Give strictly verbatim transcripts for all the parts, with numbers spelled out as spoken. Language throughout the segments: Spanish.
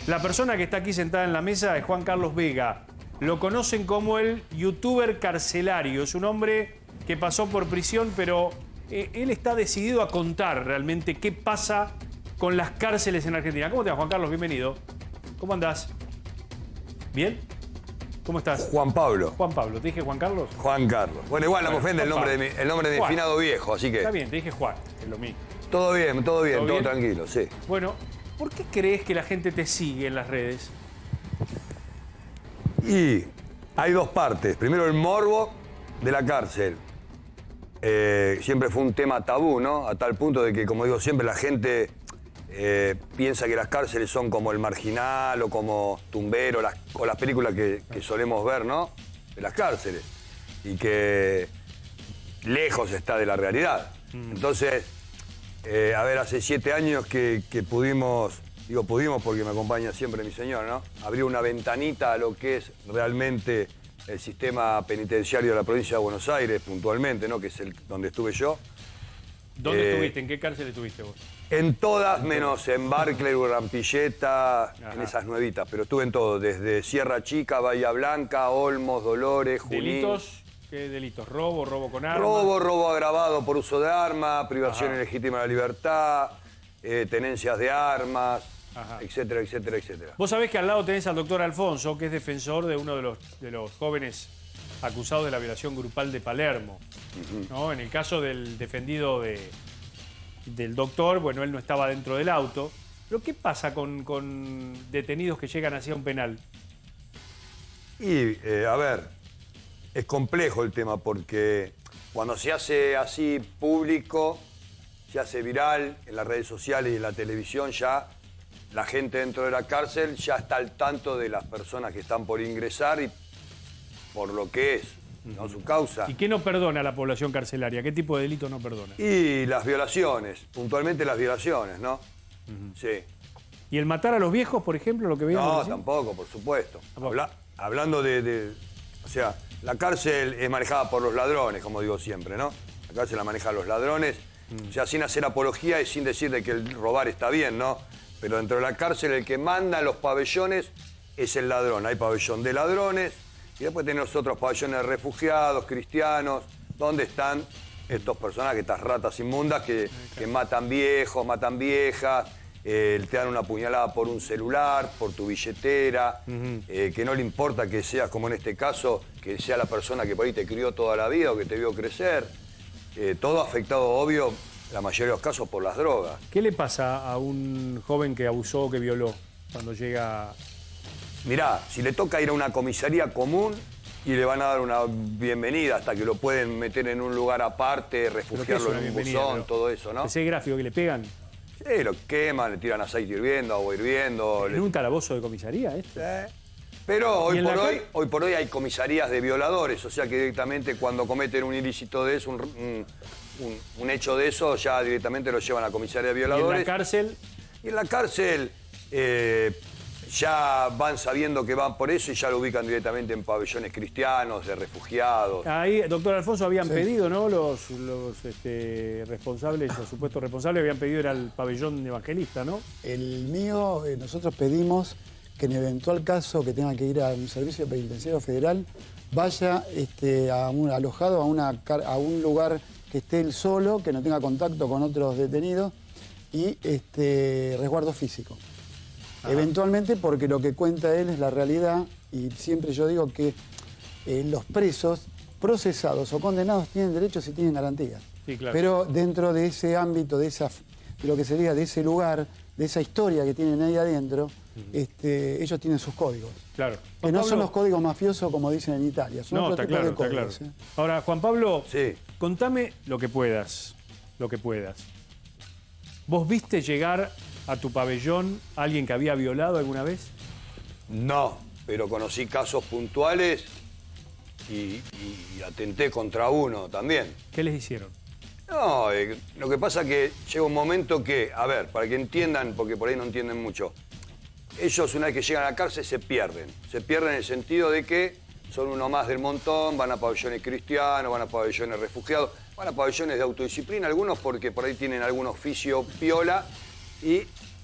La persona que está aquí sentada en la mesa es Juan Carlos Vega. Lo conocen como el youtuber carcelario. Es un hombre que pasó por prisión, pero eh, él está decidido a contar realmente qué pasa con las cárceles en Argentina. ¿Cómo te va, Juan Carlos? Bienvenido. ¿Cómo andás? ¿Bien? ¿Cómo estás? Juan Pablo. Juan Pablo. ¿Te dije Juan Carlos? Juan Carlos. Bueno, igual no me ofende el nombre de mi, el nombre de mi finado viejo, así que... Está bien, te dije Juan, es lo mismo. Todo bien, todo bien, ¿Todo todo, bien? tranquilo, sí. Bueno, ¿por qué crees que la gente te sigue en las redes? Y hay dos partes. Primero, el morbo de la cárcel. Eh, siempre fue un tema tabú, ¿no? A tal punto de que, como digo siempre, la gente eh, piensa que las cárceles son como El Marginal o como Tumbero, las, o las películas que, que solemos ver, ¿no? De las cárceles. Y que lejos está de la realidad. Mm. Entonces, eh, a ver, hace siete años que, que pudimos... Digo, pudimos porque me acompaña siempre mi señor, ¿no? Abrir una ventanita a lo que es realmente el sistema penitenciario de la provincia de Buenos Aires, puntualmente, ¿no? Que es el donde estuve yo. ¿Dónde eh, estuviste? ¿En qué cárcel estuviste vos? En todas, menos en Barclay, Rampilleta, en esas nuevitas. Pero estuve en todo, desde Sierra Chica, Bahía Blanca, Olmos, Dolores, Junín. ¿Delitos? ¿Qué delitos? ¿Robo? ¿Robo con armas? Robo, robo agravado por uso de arma, privación Ajá. ilegítima de la libertad, eh, tenencias de armas... Ajá. etcétera, etcétera, etcétera. Vos sabés que al lado tenés al doctor Alfonso, que es defensor de uno de los, de los jóvenes acusados de la violación grupal de Palermo. Uh-huh. ¿No? En el caso del defendido de, del doctor, bueno, él no estaba dentro del auto. Pero ¿qué pasa con, con detenidos que llegan hacia un penal? Y, eh, a ver, es complejo el tema porque cuando se hace así público, se hace viral en las redes sociales y en la televisión ya... La gente dentro de la cárcel ya está al tanto de las personas que están por ingresar y por lo que es, ¿no? Su causa. ¿Y qué no perdona a la población carcelaria? ¿Qué tipo de delito no perdona? Y las violaciones, puntualmente las violaciones, ¿no? Uh-huh. Sí. ¿Y el matar a los viejos, por ejemplo, lo que veíamos No, recién? tampoco, por supuesto. ¿Tampoco? Habla, hablando de, de... O sea, la cárcel es manejada por los ladrones, como digo siempre, ¿no? La cárcel la manejan los ladrones, uh-huh. O sea, sin hacer apología y sin decir de que el robar está bien, ¿no? Pero dentro de la cárcel el que manda los pabellones es el ladrón. Hay pabellón de ladrones y después tenemos otros pabellones de refugiados, cristianos, donde están estos personajes, estas ratas inmundas que, que matan viejos, matan viejas, eh, te dan una puñalada por un celular, por tu billetera, uh-huh. eh, que no le importa que seas, como en este caso, que sea la persona que por ahí te crió toda la vida o que te vio crecer. Eh, todo afectado, obvio, la mayoría de los casos por las drogas. ¿Qué le pasa a un joven que abusó o que violó cuando llega? Mirá, si le toca ir a una comisaría común y le van a dar una bienvenida hasta que lo pueden meter en un lugar aparte, refugiarlo en un buzón, todo eso, ¿no? Ese gráfico que le pegan. Sí, lo queman, le tiran aceite hirviendo, agua hirviendo. ¿En le... un calabozo de comisaría esto? Sí. Pero hoy por hoy, hoy por hoy hay comisarías de violadores, o sea que directamente cuando cometen un ilícito de eso, un, un, un, un hecho de eso, ya directamente lo llevan a comisaría de violadores. ¿Y en la cárcel? Y en la cárcel eh, ya van sabiendo que van por eso y ya lo ubican directamente en pabellones cristianos, de refugiados. Ahí, doctor Alfonso, habían sí. pedido, ¿no? Los, los este, responsables, los supuestos responsables habían pedido era el pabellón evangelista, ¿no? El mío, eh, nosotros pedimos que en eventual caso que tenga que ir a un servicio penitenciario federal, vaya este, a un, alojado a, una, a un lugar que esté él solo, que no tenga contacto con otros detenidos y este, resguardo físico. Ajá. Eventualmente, porque lo que cuenta él es la realidad y siempre yo digo que eh, los presos procesados o condenados tienen derechos y tienen garantías. Sí, claro. Pero dentro de ese ámbito, de, esa, de lo que sería de ese lugar, de esa historia que tienen ahí adentro, uh-huh. este, ellos tienen sus códigos. Claro. Que no Pablo... son los códigos mafiosos como dicen en Italia, son no, otro está tipo claro, de códigos. Está claro. ¿eh? Ahora, Juan Pablo, sí. Contame lo que puedas, lo que puedas. ¿Vos viste llegar a tu pabellón a alguien que había violado alguna vez? No, pero conocí casos puntuales y, y, y atenté contra uno también. ¿Qué les hicieron? No, eh, lo que pasa es que llega un momento que, a ver, para que entiendan, porque por ahí no entienden mucho, ellos una vez que llegan a la cárcel se pierden. Se pierden en el sentido de que son uno más del montón, van a pabellones cristianos, van a pabellones refugiados, van a pabellones de autodisciplina, algunos porque por ahí tienen algún oficio piola y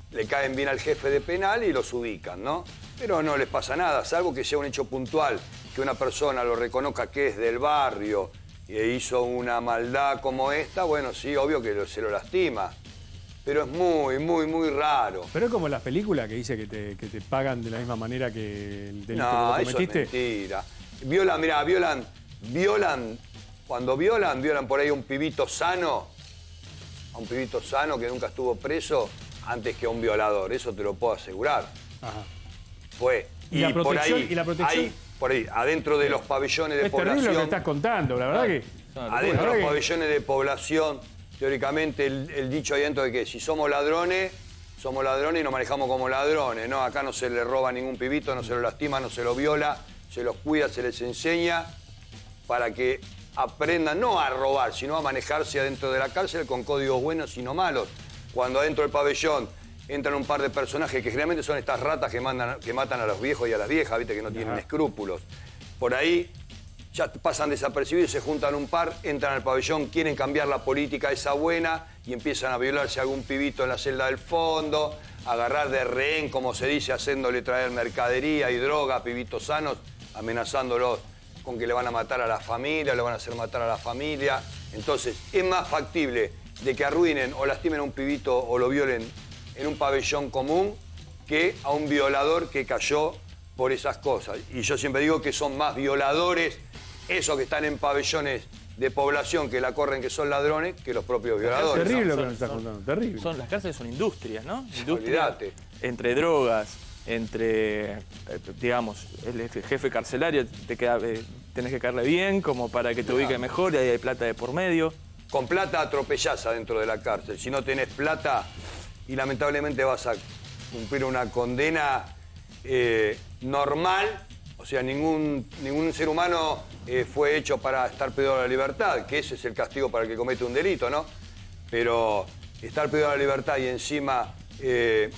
le caen bien al jefe de penal y los ubican, ¿no? Pero no les pasa nada, salvo que sea un hecho puntual, que una persona lo reconozca que es del barrio e hizo una maldad como esta, bueno, sí, obvio que se lo lastima. Pero es muy, muy, muy raro. Pero es como en las películas que dice que te, que te pagan de la misma manera que el delito no, que vos cometiste. Eso es mentira. Violan, mirá, violan, violan, cuando violan, violan por ahí a un pibito sano, a un pibito sano que nunca estuvo preso, antes que a un violador, eso te lo puedo asegurar. Ajá. Fue. ¿Y, Y, la por protección? ahí, ¿Y la protección? ahí, por ahí, adentro de los pabellones de Es población. terrible lo que estás contando, la verdad que... Adentro de los que... pabellones de población, teóricamente el, el dicho ahí adentro de que si somos ladrones, somos ladrones y nos manejamos como ladrones, ¿no? Acá no se le roba a ningún pibito, no se lo lastima, no se lo viola, se los cuida, se les enseña para que aprendan no a robar, sino a manejarse adentro de la cárcel con códigos buenos y no malos. Cuando adentro del pabellón entran un par de personajes que generalmente son estas ratas que, mandan, que matan a los viejos y a las viejas, ¿viste? Que no tienen Ajá. escrúpulos. Por ahí ya pasan desapercibidos, se juntan un par, entran al pabellón, quieren cambiar la política esa buena y empiezan a violarse a algún pibito en la celda del fondo, agarrar de rehén, como se dice, haciéndole traer mercadería y droga a pibitos sanos, amenazándolos con que le van a matar a la familia, le van a hacer matar a la familia. Entonces, es más factible de que arruinen o lastimen a un pibito o lo violen en un pabellón común que a un violador que cayó por esas cosas. Y yo siempre digo que son más violadores esos que están en pabellones de población que la corren, que son ladrones, que los propios violadores. Es terrible ¿no? lo que son, nos estás son, contando, terrible. Son, las cárceles son industrias, ¿no? Industrias Olvídate. entre drogas, entre, eh, digamos, el jefe carcelario, te queda, eh, tenés que caerle bien como para que te ubique Claro. mejor y ahí hay plata de por medio. Con plata atropellás adentro de la cárcel. Si no tenés plata y lamentablemente vas a cumplir una condena eh, normal, o sea, ningún, ningún ser humano eh, fue hecho para estar privado de la libertad, que ese es el castigo para el que comete un delito, ¿no? Pero estar privado de la libertad y encima eh,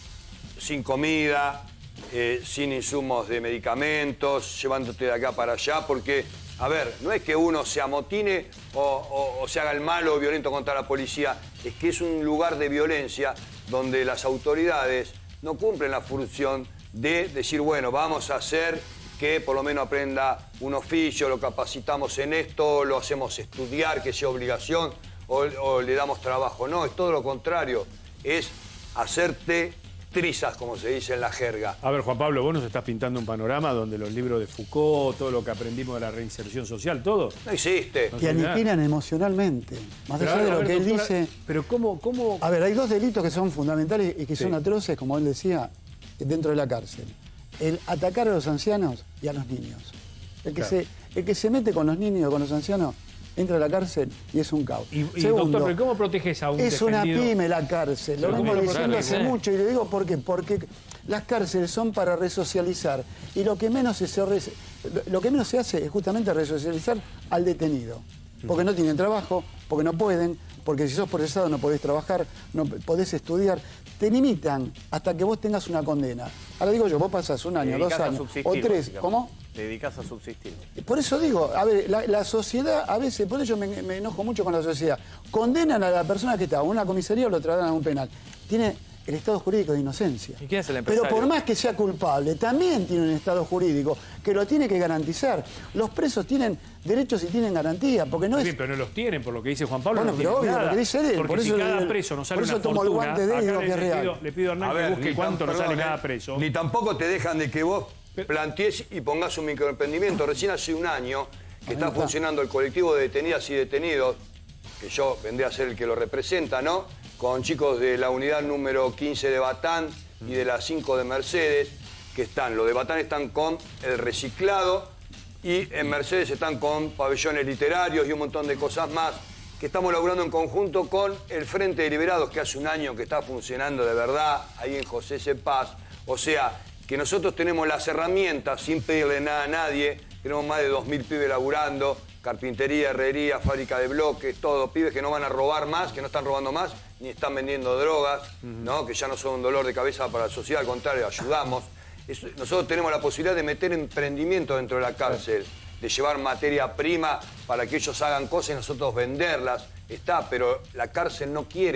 sin comida, eh, sin insumos de medicamentos, llevándote de acá para allá, porque, a ver, no es que uno se amotine o, o, o se haga el malo o violento contra la policía, es que es un lugar de violencia donde las autoridades no cumplen la función de decir, bueno, vamos a hacer que por lo menos aprenda un oficio, lo capacitamos en esto, lo hacemos estudiar, que sea obligación, o, o le damos trabajo. No, es todo lo contrario, es hacerte trizas, como se dice en la jerga. A ver, Juan Pablo, vos nos estás pintando un panorama donde los libros de Foucault, todo lo que aprendimos de la reinserción social, todo... No existe. No Y aniquilan emocionalmente. Más Pero, allá de a lo ver, que él doctora, dice... Pero ¿cómo, cómo...? A ver, hay dos delitos que son fundamentales y que Sí. son atroces, como él decía, dentro de la cárcel. El atacar a los ancianos y a los niños. El que, Claro. se, el que se mete con los niños o con los ancianos entra a la cárcel y es un caos. Y, y Segundo, doctor, ¿pero cómo proteges a un es una defendido? pyme la cárcel, lo Pero vengo ¿cómo lo diciendo proteges? hace mucho y le digo por qué. Porque las cárceles son para resocializar y lo que menos se, se res- lo que menos se hace es justamente resocializar al detenido. Porque no tienen trabajo, porque no pueden, porque si sos procesado no podés trabajar, no podés estudiar. Te limitan hasta que vos tengas una condena. Ahora digo yo, vos pasás un año, dos años o tres, ¿cómo? Te dedicas a subsistir. Por eso digo, a ver, la, la sociedad, a veces, por eso me, me enojo mucho con la sociedad. Condenan a la persona que está en una comisaría o lo trasladan a un penal. Tiene el estado jurídico de inocencia. ¿Y quién es el Pero empresario? por más que sea culpable, también tiene un estado jurídico que lo tiene que garantizar. Los presos tienen derechos y tienen garantía, porque no es... Bien, pero no los tienen, por lo que dice Juan Pablo. Bueno, no pero tienen obvio, nada. lo que dice él, Porque por si eso cada el- preso nos sale por eso una tomo el fortuna, guante de él y acá digo le, que es le real. pido, le pido a Hernán que busque ni cuánto tan- nos sale perdón, cada eh, preso. Ni tampoco te dejan de que vos plantees y pongas un microemprendimiento. Recién hace un año que está está. funcionando el colectivo de detenidas y detenidos, que yo vendré a ser el que lo representa, ¿no? Con chicos de la unidad número quince de Batán y de la cinco de Mercedes, que están, los de Batán están con el reciclado y en Mercedes están con pabellones literarios y un montón de cosas más, que estamos laburando en conjunto con el Frente de Liberados, que hace un año que está funcionando de verdad ahí en José C. Paz. O sea, que nosotros tenemos las herramientas sin pedirle nada a nadie, tenemos más de dos mil pibes laburando, carpintería, herrería, fábrica de bloques, todo, pibes que no van a robar más, que no están robando más, ni están vendiendo drogas, ¿no? Que ya no son un dolor de cabeza para la sociedad, al contrario, ayudamos. Eso- nosotros tenemos la posibilidad de meter emprendimiento dentro de la cárcel, de llevar materia prima para que ellos hagan cosas y nosotros venderlas. Está, pero la cárcel no quiere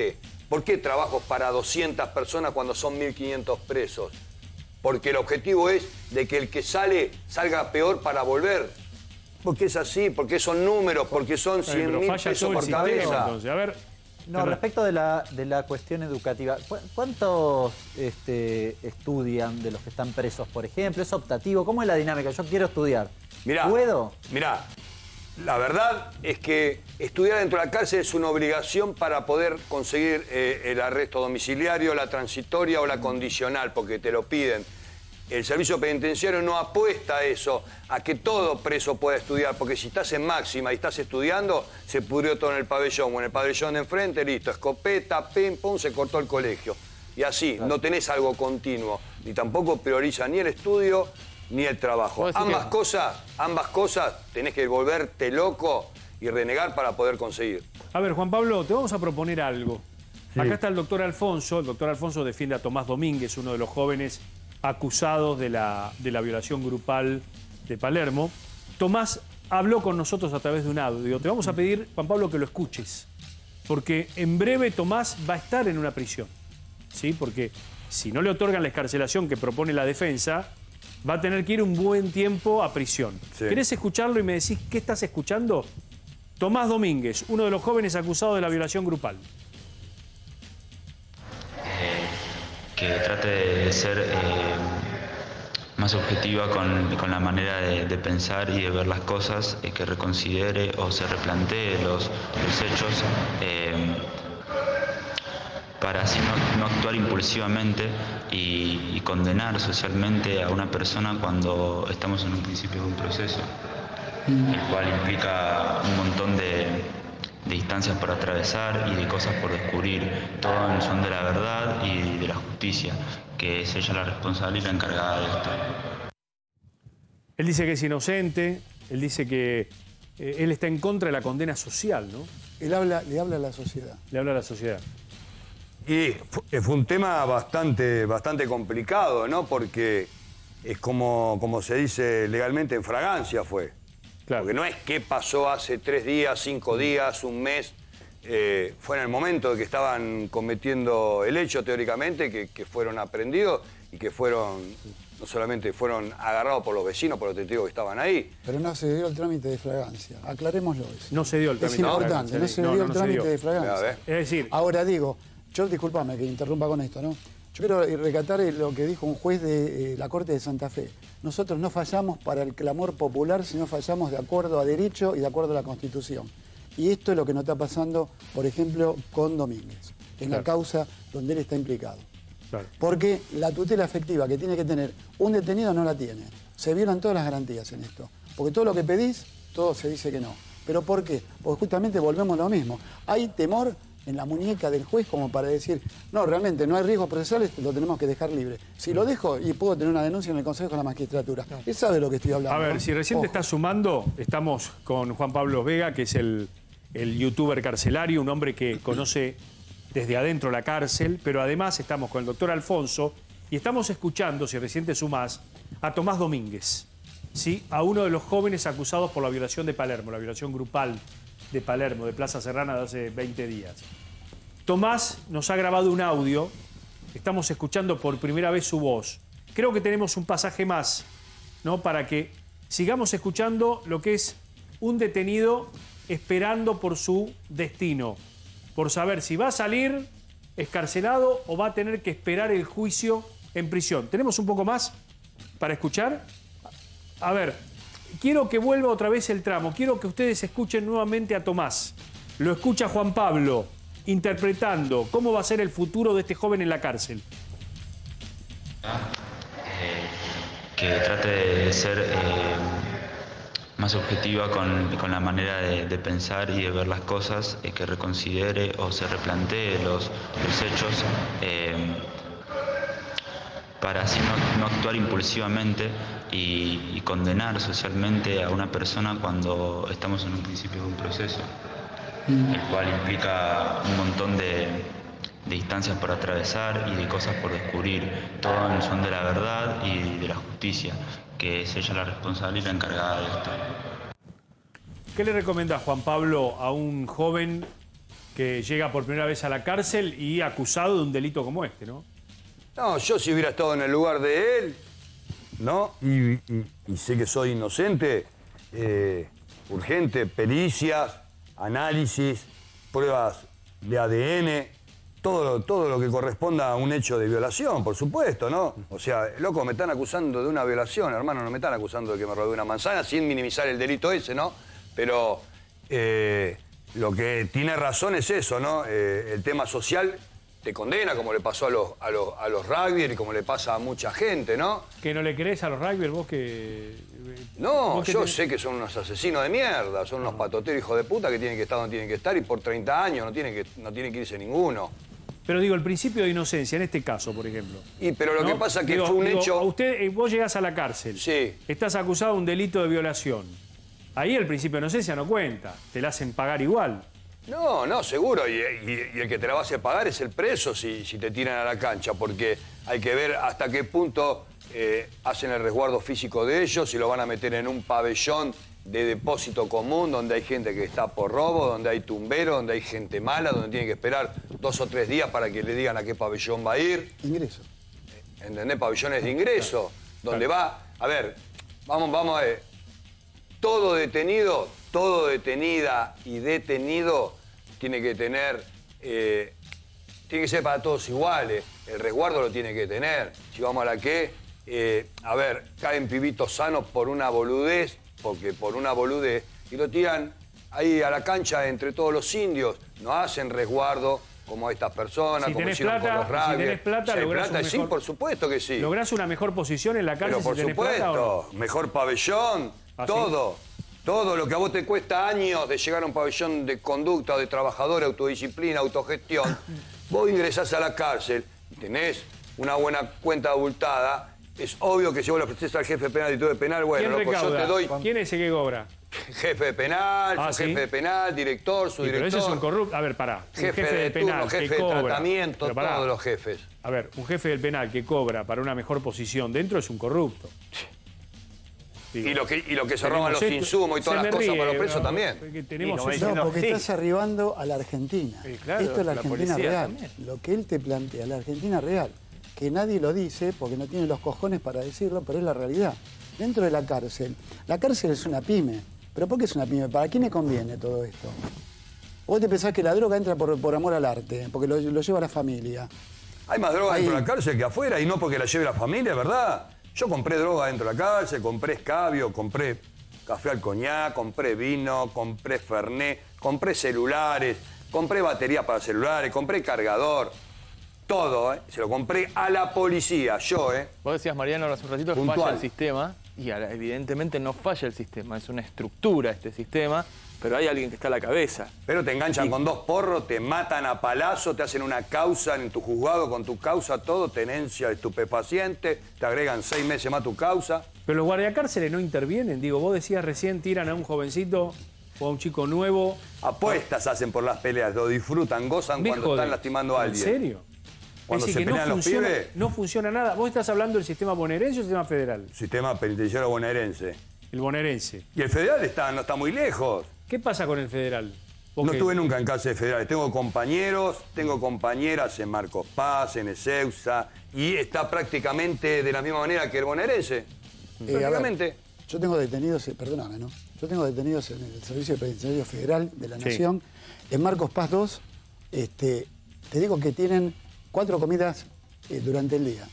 ¿Por qué trabajos para doscientas personas cuando son mil quinientos presos? Porque el objetivo es de que el que sale salga peor para volver. Porque es así, porque son números, porque son cien mil pesos por cabeza. Entonces, a ver... No, respecto de la, de la cuestión educativa, ¿cuántos este, estudian de los que están presos, por ejemplo? ¿Es optativo? ¿Cómo es la dinámica? Yo quiero estudiar. Mirá, ¿Puedo? Mirá, la verdad es que estudiar dentro de la cárcel es una obligación para poder conseguir eh, el arresto domiciliario, la transitoria o la condicional, porque te lo piden. El servicio penitenciario no apuesta a eso, a que todo preso pueda estudiar, porque si estás en máxima y estás estudiando, se pudrió todo en el pabellón, o en el pabellón de enfrente, listo, escopeta, pim, pum, se cortó el colegio. Y así, claro, no tenés algo continuo, ni tampoco prioriza ni el estudio ni el trabajo. Ambas que... cosas, ambas cosas tenés que volverte loco y renegar para poder conseguir. A ver, Juan Pablo, te vamos a proponer algo. Sí. Acá está el doctor Alfonso. El doctor Alfonso defiende a Tomás Domínguez, uno de los jóvenes acusados de la, de la violación grupal de Palermo. Tomás habló con nosotros a través de un audio. Te vamos a pedir, Juan Pablo, que lo escuches, porque en breve Tomás va a estar en una prisión, ¿sí? Porque si no le otorgan la excarcelación que propone la defensa, va a tener que ir un buen tiempo a prisión. Sí. ¿Querés escucharlo y me decís qué estás escuchando? Tomás Domínguez, uno de los jóvenes acusados de la violación grupal. Que trate de ser eh, más objetiva con, con la manera de, de pensar y de ver las cosas, eh, que reconsidere o se replantee los, los hechos, eh, para así no, no actuar impulsivamente y, y condenar socialmente a una persona cuando estamos en un principio de un proceso, el cual implica un montón de... de instancias por atravesar y de cosas por descubrir, todo en son de la verdad y de la justicia, que es ella la responsable y la encargada de esto. Él dice que es inocente, él dice que eh, él está en contra de la condena social, ¿no? Él habla, le habla a la sociedad. Le habla a la sociedad. Y fue un tema bastante, bastante complicado, ¿no? Porque es como, como se dice legalmente, en fragancia fue. Claro. Porque no es que pasó hace tres días, cinco días, un mes. Eh, fue en el momento de que estaban cometiendo el hecho, teóricamente, que, que fueron aprendidos y que fueron, no solamente fueron agarrados por los vecinos, por los testigos que estaban ahí. Pero no se dio el trámite de fragancia. Aclarémoslo eso. No se dio el trámite de fragancia. Es importante, no se dio el trámite de fragancia. Es decir... Ahora digo, yo discúlpame que interrumpa con esto, ¿no? Yo quiero recatar lo que dijo un juez de eh, la Corte de Santa Fe. Nosotros no fallamos para el clamor popular, sino fallamos de acuerdo a derecho y de acuerdo a la Constitución. Y esto es lo que nos está pasando, por ejemplo, con Domínguez, en claro. la causa donde él está implicado. Claro. Porque la tutela efectiva que tiene que tener un detenido no la tiene. Se violan todas las garantías en esto. Porque todo lo que pedís, todo se dice que no. ¿Pero por qué? Porque justamente volvemos a lo mismo. Hay temor en la muñeca del juez como para decir, no, realmente no hay riesgos procesales, lo tenemos que dejar libre. Si lo dejo y puedo tener una denuncia en el Consejo de la Magistratura. Él sabe de lo que estoy hablando. A ver, ¿no? si recién te estás sumando, estamos con Juan Pablo Vega, que es el, el youtuber carcelario, un hombre que conoce desde adentro la cárcel, pero además estamos con el doctor Alfonso y estamos escuchando, si recién te sumás, a Tomás Domínguez, ¿sí? A uno de los jóvenes acusados por la violación de Palermo, la violación grupal de Palermo, de Plaza Serrana, de hace veinte días. Tomás nos ha grabado un audio, estamos escuchando por primera vez su voz. Creo que tenemos un pasaje más, ¿no? Para que sigamos escuchando lo que es un detenido esperando por su destino, por saber si va a salir excarcelado o va a tener que esperar el juicio en prisión. ¿Tenemos un poco más para escuchar? A ver, quiero que vuelva otra vez el tramo, quiero que ustedes escuchen nuevamente a Tomás. Lo escucha Juan Pablo, interpretando cómo va a ser el futuro de este joven en la cárcel. Eh, que trate de ser eh, más objetiva con, con la manera de, de pensar y de ver las cosas, eh, que reconsidere o se replantee los, los hechos, eh, para así no, no actuar impulsivamente y, y condenar socialmente a una persona cuando estamos en un principio de un proceso, el cual implica un montón de, de instancias por atravesar y de cosas por descubrir, todo en son de la verdad y de la justicia, que es ella la responsable y la encargada de esto. ¿Qué le recomendás, Juan Pablo, a un joven que llega por primera vez a la cárcel y acusado de un delito como este, ¿no? No, yo si hubiera estado en el lugar de él, ¿no? Y, y, y sé que soy inocente, eh, urgente, pericias, análisis, pruebas de A D N, todo lo, todo lo que corresponda a un hecho de violación, por supuesto, ¿no? O sea, loco, me están acusando de una violación, hermano, no me están acusando de que me robé una manzana, sin minimizar el delito ese, ¿no? Pero eh, lo que tiene razón es eso, ¿no? Eh, el tema social te condena, como le pasó a los, a los, a los rugby y como le pasa a mucha gente, ¿no? ¿Que no le crees a los rugby vos que...? No, ¿Vos que yo te... sé que son unos asesinos de mierda, son unos patoteros hijos de puta que tienen que estar donde tienen que estar y por treinta años no tienen que, no tienen que irse ninguno. Pero digo, el principio de inocencia, en este caso, por ejemplo. Y pero lo ¿no? que pasa es que digo, fue un digo, hecho... Usted, eh, vos llegás a la cárcel. Sí. Estás acusado de un delito de violación. Ahí el principio de inocencia no cuenta. Te la hacen pagar igual. No, no, seguro. Y, y- y el que te la va a hacer pagar es el preso si, si te tiran a la cancha, porque hay que ver hasta qué punto eh, hacen el resguardo físico de ellos, si lo van a meter en un pabellón de depósito común, donde hay gente que está por robo, donde hay tumberos, donde hay gente mala, donde tiene que esperar dos o tres días para que le digan a qué pabellón va a ir. Ingreso. ¿Entendés? Pabellones de ingreso, donde va... A ver, vamos, vamos a ver. Todo detenido, todo detenida y detenido tiene que tener... eh, tiene que ser para todos iguales. El resguardo lo tiene que tener. Si vamos a la que... eh, a ver, caen pibitos sanos por una boludez, porque por una boludez, y lo tiran ahí a la cancha entre todos los indios. No hacen resguardo como estas personas, Si como tenés hicieron plata, con los si rugby. tenés plata, Si hay lográs plata, un sí, mejor- por supuesto que sí. ¿Lográs una mejor posición en la cárcel Pero por si tenés plata o no? supuesto, mejor pabellón, ¿Ah, sí? todo. Todo lo que a vos te cuesta años de llegar a un pabellón de conducta, de trabajador, autodisciplina, autogestión, vos ingresás a la cárcel y tenés una buena cuenta abultada, es obvio que si vos le ofreces al jefe de penal y todo de penal, bueno, ¿Quién loco, yo recauda? te doy ¿Quién es ese que cobra? jefe de penal, Ah, su ¿sí? jefe de penal, director, su Sí, pero director, ese es un corrupto. A ver, pará. Un jefe, de penal turno, jefe que de cobra. tratamiento, Pero pará. todos los jefes. A ver, un jefe del penal que cobra para una mejor posición dentro es un corrupto. Digo, Y lo que, y lo que se tenemos roban los esto- insumos y todas se las me cosas ríe, para los presos ¿no? también. Porque tenemos Y no eso. me No, porque sí. estás arribando a la Argentina. Sí, claro, Esto es la la Argentina policía real. también. Lo que él te plantea, la Argentina real. Que nadie lo dice porque no tiene los cojones para decirlo, pero es la realidad. Dentro de la cárcel, la cárcel es una pyme. ¿Pero por qué es una pyme? ¿Para quién le conviene todo esto? Vos te pensás que la droga entra por, por amor al arte, porque lo, lo lleva la familia. Hay más droga Ahí. dentro de la cárcel que afuera y no porque la lleve la familia, ¿verdad? Yo compré droga dentro de la cárcel, compré escabio, compré café al coñac, compré vino, compré fernet, compré celulares, compré batería para celulares, compré cargador. Todo, ¿eh? Se lo compré a la policía, yo, ¿eh? Vos decías, Mariano, hace un ratito que Puntual. falla el sistema, y ahora, evidentemente no falla el sistema, es una estructura este sistema, pero hay alguien que está a la cabeza. Pero te enganchan con dos porros, te matan a palazo, te hacen una causa en tu juzgado con tu causa, todo, tenencia de estupefaciente, te agregan seis meses más tu causa. Pero los guardiacárceles no intervienen. Digo, vos decías recién tiran a un jovencito o a un chico nuevo. Apuestas hacen por las peleas, lo disfrutan, gozan Me cuando jodés. están lastimando a alguien. ¿En serio? Cuando es se decir, que pelean no los funciona, pibes. no funciona nada. Vos estás hablando del sistema bonaerense o del sistema federal. Sistema penitenciario bonaerense. El bonaerense. Y el federal está, no está muy lejos. ¿Qué pasa con el federal? No Porque- estuve nunca en cárceles federales. Tengo compañeros, tengo compañeras en Marcos Paz, en Ezeusa, y está prácticamente de la misma manera que el bonaerense. Eh, a ver, prácticamente. yo tengo detenidos, eh, perdóname, ¿no? Yo tengo detenidos en el Servicio Penitenciario Federal de la Sí. Nación. En Marcos Paz dos, este, te digo que tienen cuatro comidas eh, durante el día.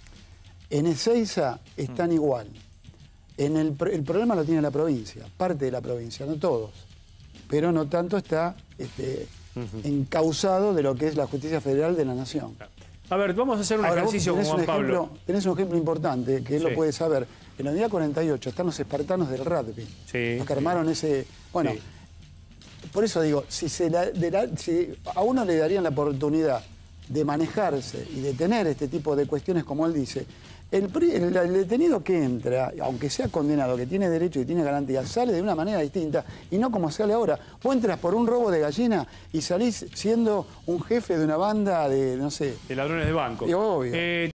En Ezeiza están igual. En el, pr- el problema lo tiene la provincia, parte de la provincia, no todos. Pero no tanto está este, encausado de lo que es la justicia federal de la Nación. A ver, vamos a hacer un Ahora, vos ejercicio con tenés Juan un Pablo. ejemplo, tenés un ejemplo importante que él Sí. lo puede saber. En la unidad cuarenta y ocho están los espartanos del rugby. Sí. Los que armaron ese... Bueno, Sí. por eso digo, si, se la- de la- si a uno le darían la oportunidad de manejarse y de tener este tipo de cuestiones como él dice, el, pri- el- el detenido que entra, aunque sea condenado, que tiene derecho y tiene garantía, sale de una manera distinta y no como sale ahora. Vos entras por un robo de gallina y salís siendo un jefe de una banda de, no sé... De ladrones de banco. Y obvio. Eh,